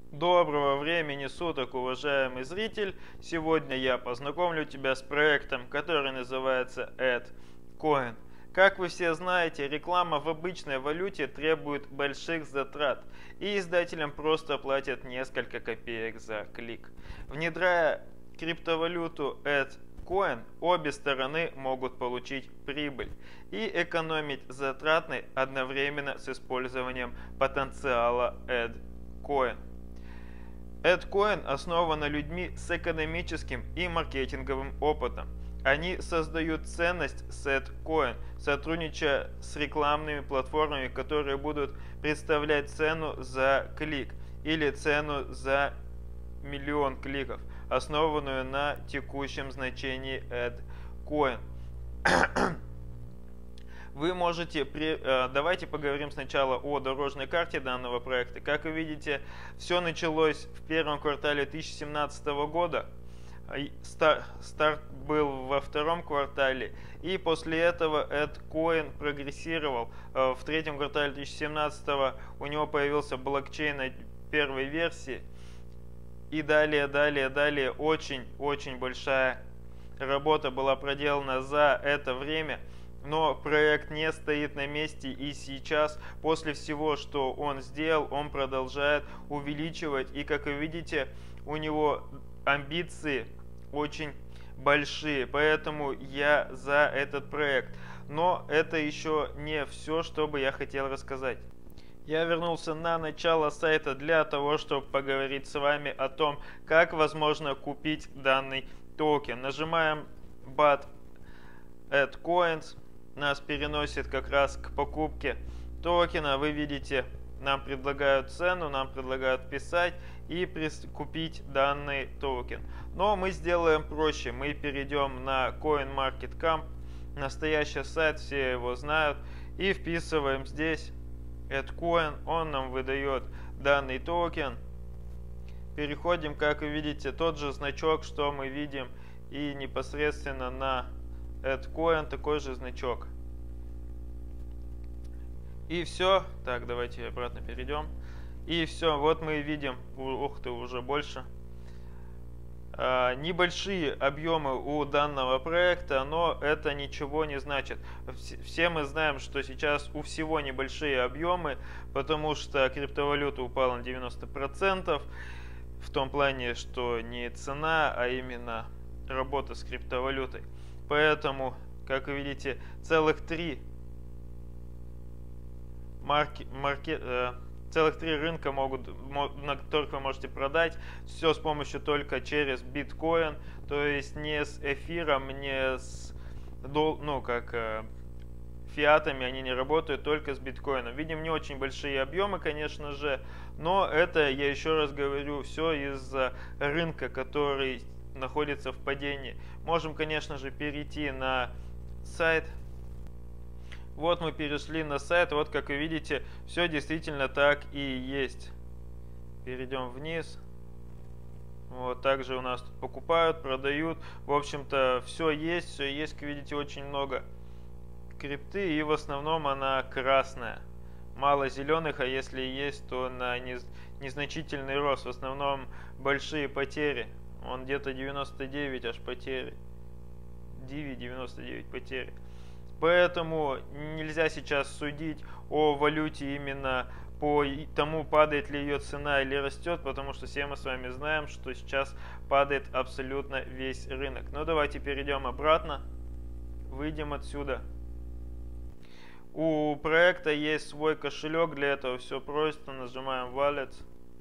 Доброго времени суток, уважаемый зритель! Сегодня я познакомлю тебя с проектом, который называется AdCoin. Как вы все знаете, реклама в обычной валюте требует больших затрат, и издателям просто платят несколько копеек за клик. Внедряя криптовалюту AdCoin, обе стороны могут получить прибыль и экономить затраты одновременно с использованием потенциала AdCoin. AdCoin основана людьми с экономическим и маркетинговым опытом. Они создают ценность с AdCoin, сотрудничая с рекламными платформами, которые будут представлять цену за клик или цену за миллион кликов, основанную на текущем значении AdCoin. Вы можете... Давайте поговорим сначала о дорожной карте данного проекта. Как вы видите, все началось в первом квартале 2017 года. Старт был во втором квартале. И после этого AdCoin прогрессировал. В третьем квартале 2017 у него появился блокчейн первой версии. И далее очень большая работа была проделана за это время. Но проект не стоит на месте, и сейчас, после всего, что он сделал, он продолжает увеличивать. И, как вы видите, у него амбиции очень большие, поэтому я за этот проект. Но это еще не все, что бы я хотел рассказать. Я вернулся на начало сайта для того, чтобы поговорить с вами о том, как возможно купить данный токен. Нажимаем BAT AdCoins. Нас переносит как раз к покупке токена. Вы видите, нам предлагают цену, нам предлагают писать и купить данный токен. Но мы сделаем проще. Мы перейдем на CoinMarketCap, настоящий сайт, все его знают, и вписываем здесь AdCoin. Он нам выдает данный токен. Переходим, как вы видите, тот же значок, что мы видим и непосредственно на AdCoin, такой же значок. И все. Так, давайте обратно перейдем. И все, вот мы видим, ух ты, уже больше. Небольшие объемы у данного проекта, но это ничего не значит. Все мы знаем, что сейчас у всего небольшие объемы, потому что криптовалюта упала на 90%, в том плане, что не цена, а именно работа с криптовалютой. Поэтому, как вы видите, целых три рынка на которых вы можете продать. Все с помощью только через биткоин, то есть не с эфиром, не с фиатами они не работают, только с биткоином. Видим не очень большие объемы, конечно же, но это, я еще раз говорю, все из-за рынка, который находится в падении. Можем, конечно же, перейти на сайт. Вот мы перешли на сайт. Вот, как вы видите, все действительно так и есть. Перейдем вниз. Вот, также у нас тут покупают, продают. В общем-то, все есть, как видите, очень много крипты, и в основном она красная. Мало зеленых, а если есть, то на незначительный рост. В основном большие потери. Он где-то 99 аж потери. 99 потери. Поэтому нельзя сейчас судить о валюте именно по тому, падает ли ее цена или растет, потому что все мы с вами знаем, что сейчас падает абсолютно весь рынок. Но давайте перейдем обратно, выйдем отсюда. У проекта есть свой кошелек, для этого все просто, нажимаем Wallet.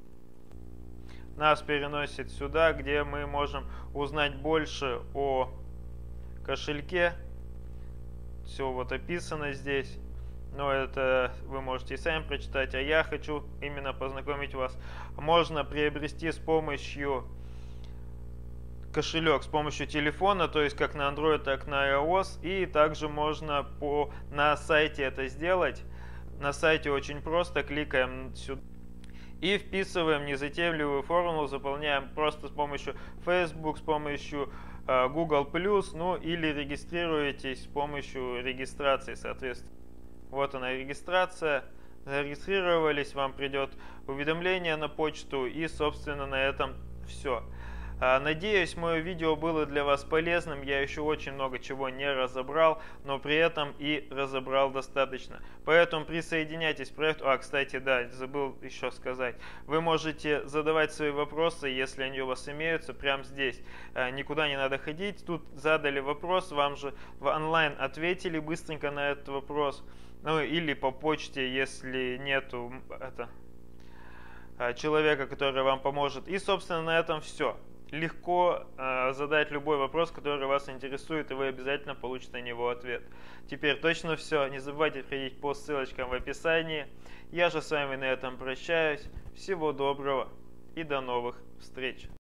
Нас переносит сюда, где мы можем узнать больше о кошельке. Все вот описано здесь, но это вы можете и сами прочитать, а я хочу именно познакомить вас. Можно приобрести с помощью кошелек, с помощью телефона, то есть как на Android, так на iOS, и также можно на сайте это сделать. На сайте очень просто, кликаем сюда и вписываем незатейливую формулу, заполняем просто с помощью Facebook, с помощью Google+, ну или регистрируетесь с помощью регистрации, соответственно. Вот она регистрация. зарегистрировались, вам придет уведомление на почту, и, собственно, на этом все. Надеюсь, мое видео было для вас полезным. Я еще очень много чего не разобрал, но при этом и разобрал достаточно. Поэтому присоединяйтесь к проекту. Кстати, да, забыл еще сказать. Вы можете задавать свои вопросы, если они у вас имеются, прямо здесь. Никуда не надо ходить. Тут задали вопрос, вам же в онлайн ответили быстренько на этот вопрос. Ну или по почте, если нету человека, который вам поможет. И, собственно, на этом все. Легко задать любой вопрос, который вас интересует, и вы обязательно получите на него ответ. Теперь точно все. Не забывайте переходить по ссылочкам в описании. Я же с вами на этом прощаюсь. Всего доброго и до новых встреч.